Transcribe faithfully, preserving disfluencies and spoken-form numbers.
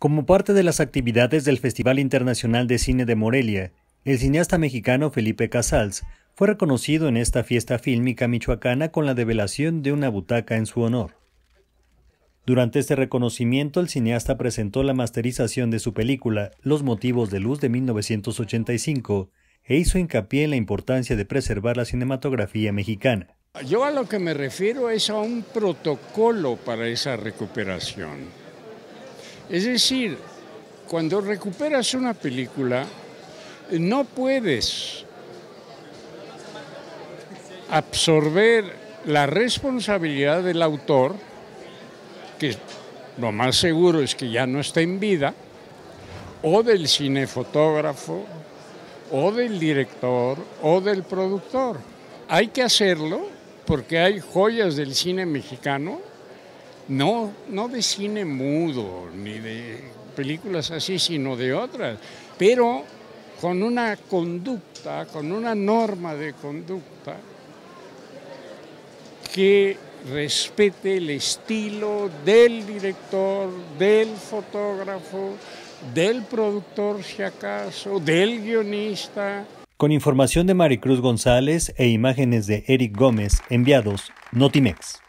Como parte de las actividades del Festival Internacional de Cine de Morelia, el cineasta mexicano Felipe Casals fue reconocido en esta fiesta fílmica michoacana con la develación de una butaca en su honor. Durante este reconocimiento, el cineasta presentó la masterización de su película Los motivos de luz de mil novecientos ochenta y cinco e hizo hincapié en la importancia de preservar la cinematografía mexicana. Yo a lo que me refiero es a un protocolo para esa recuperación. Es decir, cuando recuperas una película, no puedes absorber la responsabilidad del autor, que lo más seguro es que ya no está en vida, o del cinefotógrafo, o del director, o del productor. Hay que hacerlo porque hay joyas del cine mexicano, no, no de cine mudo, ni de películas así, sino de otras, pero con una conducta, con una norma de conducta que respete el estilo del director, del fotógrafo, del productor si acaso, del guionista. Con información de Maricruz González e imágenes de Eric Gómez, enviados Notimex.